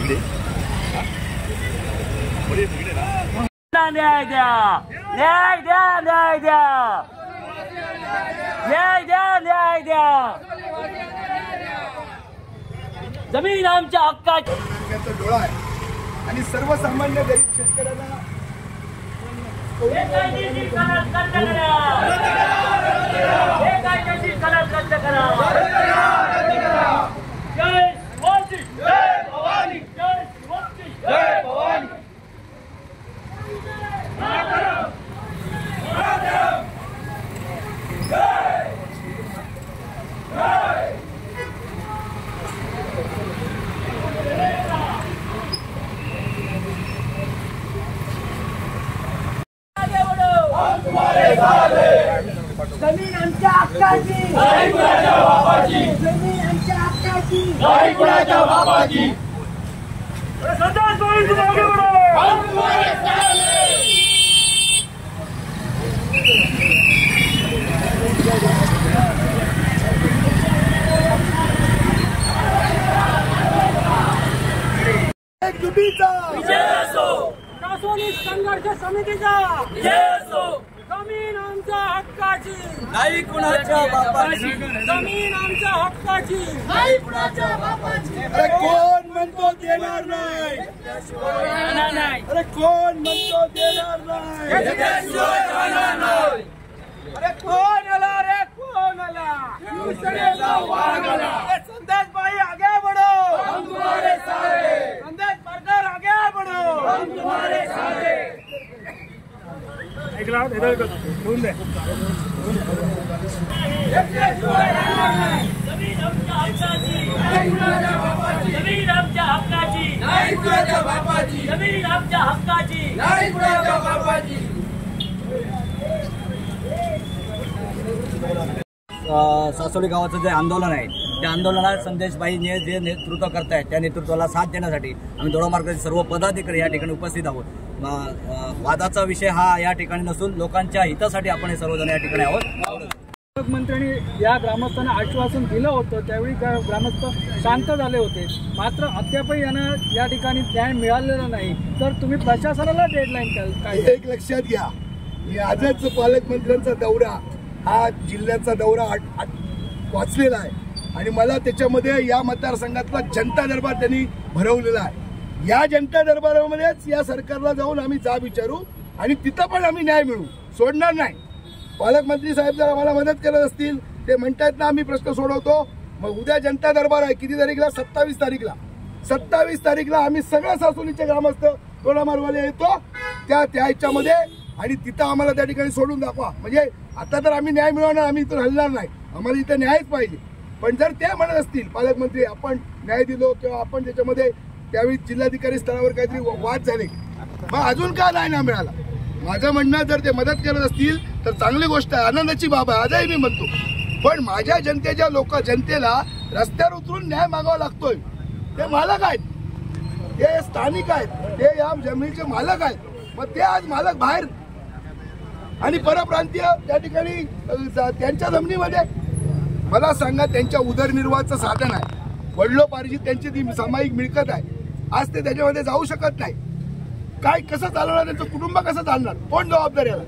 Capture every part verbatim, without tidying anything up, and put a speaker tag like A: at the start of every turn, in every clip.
A: न्याय द्या, न्याय द्या, न्याय द्या, न्याय द्या, न्याय द्या. जमीन आमच्या हक्काची
B: डोळा आहे आणि सर्वसामान्य गरीब शेतकऱ्यांना
A: जमीन आमच्या हक्काची, नाही कुणाच्या बापाची. जमीन आमच्या हक्काची, नाही कुणाच्या बापाची. संदेश भाई तुम आगे बढ़ो, हम तुम्हारे साथ हैं.
B: एकजुटीचा
A: विजय असो, सासोली संघर्ष समितीचा विजय असो. जमीन आमच्या हक्काची, नाही कुणाच्या बापाची. जमीन आमच्या हक्काची, नाही कुणाच्या बापाची.
B: अरे कोण म्हणतो देणार नाही, अरे कोण म्हणतो देणार नाही. अरे कोण आला, रे कोण आला. संदेश भाई आगे बढ़ो, हम तुम्हारे साथ हैं. संदेश सरकार आगे बढ़ो, हम तुम्हारे साथ हैं.
A: जमीन आमच्या हक्काची, जमीन आमच्या हक्काची, नाही कुणाच्या बापाची. जमीन आमच्या हक्काची, नाही कुणाच्या बापाची.
C: सासोली गावाचं जे आंदोलन आहे त्या आंदोलनात संदेश भाईने जे नेतृत्व करतायत त्या नेतृत्वाला साथ देण्यासाठी आम्ही दोडामार्गाचे सर्व पदाधिकारी या ठिकाणी उपस्थित आहोत. वादाचा विषय हा या ठिकाणी नसून लोकांच्या हितासाठी आपण हे सर्वजण या ठिकाणी आहोत.
D: पालकमंत्र्यांनी या ग्रामस्थांना आश्वासन दिलं होतं, त्यावेळी ग्रामस्थ शांत झाले होते. मात्र अद्यापही यांना या ठिकाणी न्याय मिळालेला नाही. तर तुम्ही प्रशासनाला डेडलाईन काय.
B: एक लक्षात घ्या, मी आजच पालकमंत्र्यांचा दौरा हा जिल्ह्याचा दौरा वाचलेला आहे आणि मला त्याच्यामध्ये या मतदारसंघातला जनता दरबार त्यांनी भरवलेला आहे. या जनता दरबारामध्येच या सरकारला जाऊन आम्ही जाब विचारू आणि तिथं पण आम्ही न्याय मिळवू, सोडणार नाही. पालकमंत्री साहेब जर आम्हाला मदत करत असतील, ते म्हणतात ना आम्ही प्रश्न सोडवतो. मग उद्या जनता दरबार आहे, किती तारीखला, सत्तावीस तारीखला. सत्तावीस तारीखला आम्ही सगळं सासोलीचे ग्रामस्थ दोडामार्गवाले येतो त्या त्या ह्याच्यामध्ये आणि तिथं आम्हाला त्या ठिकाणी सोडून दाखवा. म्हणजे आता तर आम्ही न्याय मिळवणार, आम्ही इथून हलणार नाही, आम्हाला इथं न्यायच पाहिजे. पण जर ते म्हणत असतील पालकमंत्री आपण न्याय दिलो किंवा आपण त्याच्यामध्ये त्यावेळी जिल्हाधिकारी स्तरावर काहीतरी वाद झाले, मग अजून का नाही ना मिळाला. माझं म्हणणं जर ते मदत करत असतील तर चांगली गोष्ट आहे, आनंदाची बाब आहे, आजही मी म्हणतो. पण माझ्या जनतेच्या लोक जनतेला रस्त्यावर उतरून न्याय मागावा लागतोय. ते मालक आहेत, ते स्थानिक आहेत, ते या जमिनीचे मालक आहेत. मग ते आज मालक बाहेर आणि परप्रांतीय त्या ठिकाणी त्यांच्या जमिनीमध्ये. मला सांगा, त्यांच्या उदरनिर्वाहाचं साधन आहे, वडिलोपार्जित त्यांची ती सामायिक मिळकत आहे. आज ते त्याच्यामध्ये जाऊ शकत नाही. काय कसं चालवणार, त्यांचं कुटुंब कसं चालणार, कोण जबाबदार याला.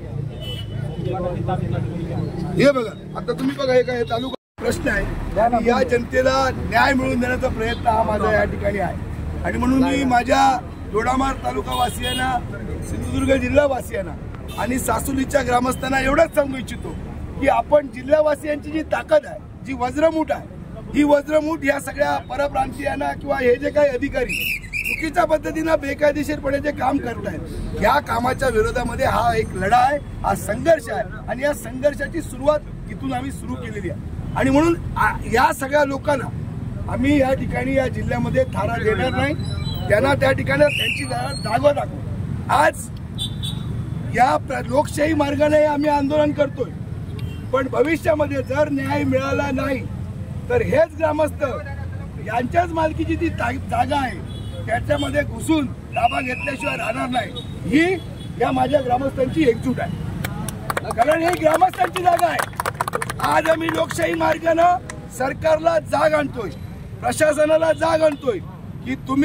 B: हे बघा, आता तुम्ही बघा, हे काय तालुका प्रश्न आहे. या जनतेला न्याय मिळवून देण्याचा प्रयत्न हा माझा या ठिकाणी आहे. आणि म्हणून मी माझ्या दोडामार्ग तालुकावासियांना, सिंधुदुर्ग जिल्हावासियांना आणि सासोलीच्या ग्रामस्थांना एवढंच सांगू इच्छितो की आपण जिल्हावासियांची जी ताकद आहे, जी वज्रमूठ आहे, ही वज्रमूठ या सगळ्या परप्रांतीयांना किंवा हे जे काही अधिकारी चुकीच्या पद्धतीनं बेकायदेशीरपणे जे काम करतायत, या कामाच्या विरोधामध्ये हा एक लढा आहे, हा संघर्ष आहे. आणि या संघर्षाची सुरुवात इथून आम्ही सुरू केलेली आहे. आणि म्हणून या सगळ्या लोकांना आम्ही या ठिकाणी या जिल्ह्यामध्ये थारा देणार नाही. त्यांना त्या ठिकाणी त्यांची जागा दाखवू. आज या लोकशाही मार्गाने आम्ही आंदोलन करतोय, पण भविष्यामध्ये जर न्याय मिळाला नाही तर हेच ग्रामस्थ यांच्याच मालकीची जी जागा आहे त्याच्यामध्ये घुसून ताबा घेतल्याशिवाय राहणार नाही. ही या माझ्या ग्रामस्थांची एकजूट आहे, कारण ही ग्रामस्थांची जागा आहे. आज आम्ही लोकशाही मार्गाने सरकारला जाग आणतोय, प्रशासनाला जाग आणतोय की तुम्ही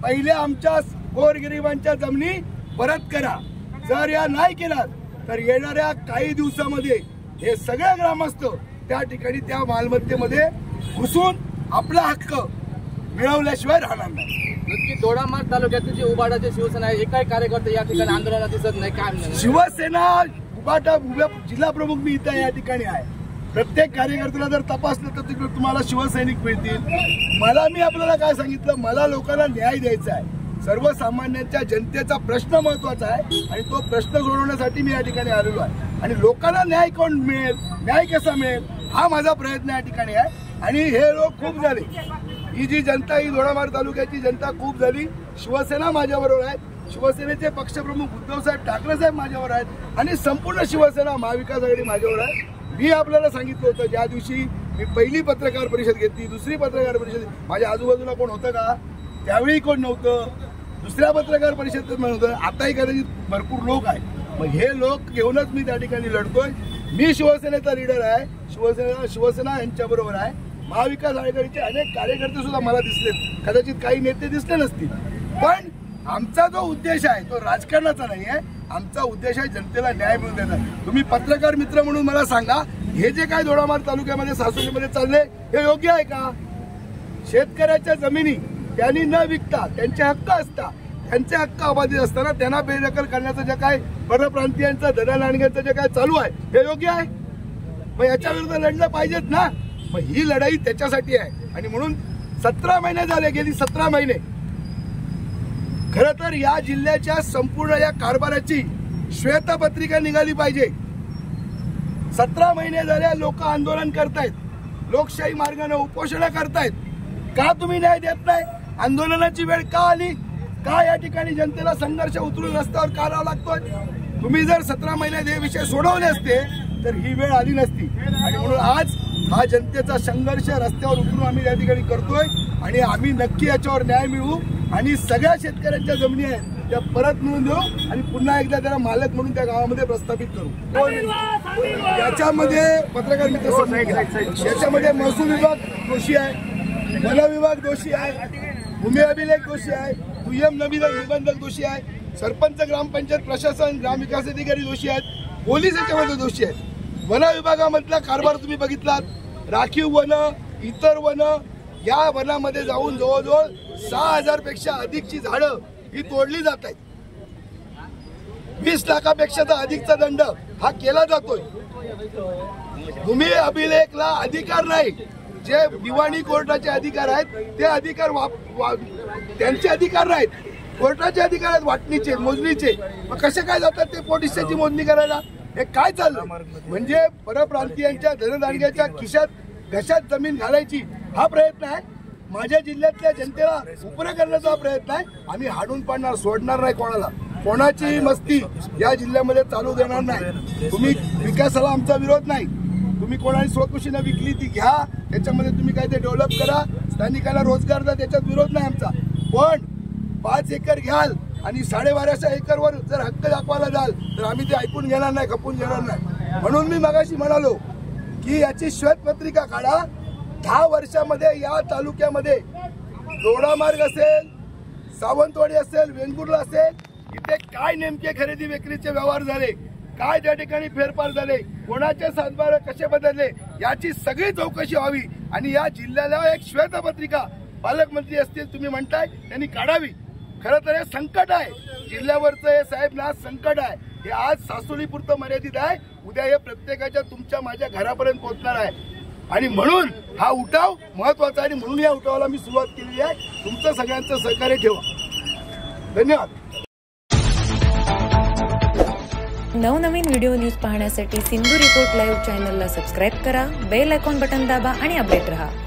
B: पहिले आमच्या गोरगरिबांच्या जमिनी परत करा. जर या नाही केला तर येणाऱ्या काही दिवसामध्ये हे सगळे ग्रामस्थ त्या ठिकाणी त्या मालमत्तेमध्ये घुसून आपला हक्क मिळवल्याशिवाय राहणार नाही.
C: नक्की दोडामार्ग तालुक्यातील जे उबाटाचे शिवसेना आहे एकाही कार्यकर्ते या ठिकाणी आंदोलनात दिसत नाही. काय
B: शिवसेना उबाटा जिल्हा प्रमुख मी इथं या ठिकाणी आहे. प्रत्येक कार्यकर्त्याला जर तपासलं तर तिकडे तुम्हाला शिवसैनिक मिळतील. मला मी आपल्याला काय सांगितलं, मला लोकांना न्याय द्यायचा आहे. सर्वसामान्यांच्या जनतेचा प्रश्न महत्वाचा आहे आणि तो प्रश्न सोडवण्यासाठी मी या ठिकाणी आलेलो आहे. आणि लोकांना न्याय कोण मिळेल, न्याय कसा मिळेल हा माझा प्रयत्न या ठिकाणी आहे. आणि हे लोक खूप झाले, ही जी जनता, ही दोडामार्ग तालुक्याची जनता खूप झाली. शिवसेना माझ्याबरोबर आहे, शिवसेनेचे पक्षप्रमुख उद्धवसाहेब ठाकरे साहेब माझ्यावर आहेत आणि संपूर्ण शिवसेना महाविकास आघाडी माझ्यावर आहे. मी आपल्याला सांगितलं होतं ज्या दिवशी मी पहिली पत्रकार परिषद घेतली, दुसरी पत्रकार परिषद, माझ्या आजूबाजूला कोण होतं का? त्यावेळी कोण नव्हतं. दुसऱ्या पत्रकार परिषदेत नव्हतं. आताही कदाचित भरपूर लोक आहेत. मग हे लोक घेऊनच मी त्या ठिकाणी लढतोय. मी शिवसेनेचा लीडर आहे, शिवसेना शिवसेना यांच्याबरोबर आहे. महाविकास आघाडीचे अनेक कार्यकर्ते सुद्धा मला दिसलेत, कदाचित काही नेते दिसले नसतील. पण आमचा जो उद्देश आहे तो राजकारणाचा नाही आहे. आमचा उद्देश आहे जनतेला न्याय मिळवून देणं. तुम्ही पत्रकार मित्र म्हणून मला सांगा, हे जे काय दोडामार्ग तालुक्यामध्ये सासवडीमध्ये चालले हे योग्य आहे का? शेतकऱ्याच्या जमिनी त्यांनी न विकता, त्यांचे हक्क असतात, त्यांचे हक्क अबाधित असताना त्यांना बेदखल करण्याचं जे काय परप्रांतीयांचं दलालांचं जे काय चालू आहे हे योग्य आहे? मग याच्या विरुद्ध लढलं पाहिजेत ना. मग ही लढाई त्याच्यासाठी आहे. आणि म्हणून सतरा महिने झाले, गेली सतरा महिने खरं तर या जिल्ह्याच्या संपूर्ण या कारभाराची श्वेतपत्रिका निघाली पाहिजे. सतरा महिने झाले लोक आंदोलन करतायत, लोकशाही मार्गाने उपोषण करतायत. का तुम्ही न्याय देत नाही? आंदोलनाची वेळ का आली? का या ठिकाणी जनतेला संघर्ष उतरून रस्त्यावर का राहावं लागतोय? तुम्ही जर सतरा महिन्यात हे विषय सोडवले असते तर ही वेळ आली नसती. आणि म्हणून आज हा जनतेचा संघर्ष रस्त्यावर उतरून आम्ही या ठिकाणी करतोय आणि आम्ही नक्की याच्यावर न्याय मिळवू आणि सगळ्या शेतकऱ्यांच्या जमिनी आहेत त्या परत मिळवून देऊ आणि पुन्हा एकदा त्याला मालक म्हणून त्या गावामध्ये प्रस्थापित करू. याच्यामध्ये पत्रकार मित्र, याच्यामध्ये महसूल विभाग दोषी आहे, वन विभाग दोषी आहे, भूमी अभिलेख दोषी आहे, दुय्यम निबंधक दोषी आहे, सरपंच, ग्रामपंचायत प्रशासन, ग्रामविकास अधिकारी दोषी आहेत, पोलीस याच्यामध्ये दोषी आहेत. वन विभागामधला कारभार तुम्ही बघितलात, राखीव वन, इतर वन, या वनामध्ये जाऊन जवळजवळ सहा हजार पेक्षा अधिकची झाडं ही तोडली जात आहेत. वीस लाखापेक्षा अधिकचा दंड हा केला जातोय. भूमी अभिलेखला अधिकार नाही. जे दिवाणी कोर्टाचे अधिकार आहेत ते अधिकार त्यांचे अधिकार नाहीत, कोर्टाचे अधिकार आहेत वाटणीचे, मोजणीचे. मग कसे काय जातात ते पोलिसांची मोजणी करायला? हे काय चाललं? म्हणजे परप्रांतीयांच्या धनदांडग्याच्या खिशात घशात जमीन घालायची हा प्रयत्न आहे. माझ्या जिल्ह्यातल्या जनतेला उपरा करण्याचा हा प्रयत्न आहे. आम्ही हाडून पाडणार, सोडणार नाही कोणाला. कोणाची मस्ती या जिल्ह्यामध्ये चालू देणार नाही. तुम्ही विकासाला आमचा विरोध नाही. तुम्ही कोणाची स्वखुशीने विकली ती घ्या, त्याच्यामध्ये तुम्ही काय ते डेव्हलप करा, स्थानिकाला रोजगार द्या, त्याच्यात विरोध नाही आमचा. पण पाच एकर घ्याल आणि साडेबाराशे एकरवर जर हक्क दाखवायला जाल तर आम्ही ते ऐकून घेणार नाही, खपून घेणार नाही. म्हणून मी मगाशी म्हणालो की याची श्वेतपत्रिका काढा. दहा वर्षामध्ये या तालुक्यामध्ये दोडामार्ग असेल, सावंतवाडी असेल, वेंगुर्ला असेल, इथे काय नेमके खरेदी विक्रीचे व्यवहार झाले, काय त्या ठिकाणी फेरफार झाले, कोणाचे सातबारे कसे बदलले, याची सगळी चौकशी व्हावी. आणि या जिल्ह्याला एक श्वेतपत्रिका पालकमंत्री असतील तुम्ही म्हणताय त्यांनी काढावी. खरं तर हे संकट आहे जिल्ह्यावरचं, हे साहेब ना संकट आहे. हे आज सासोली पुरतं मर्यादित आहे, उद्या हे प्रत्येकाच्या तुमच्या माझ्या घरापर्यंत पोहोचणार आहे. आणि म्हणून हा उठाव महत्वाचा आहे आणि म्हणून या उठावाला मी सुरुवात केलेली आहे. तुमचं सगळ्यांचं सहकार्य ठेवा. धन्यवाद.
E: नवनवीन व्हिडिओ न्यूज पाहण्यासाठी सिंधू रिपोर्ट लाईव्ह चॅनलला सबस्क्राईब करा, बेल आयकॉन बटन दाबा आणि अपडेट रहा.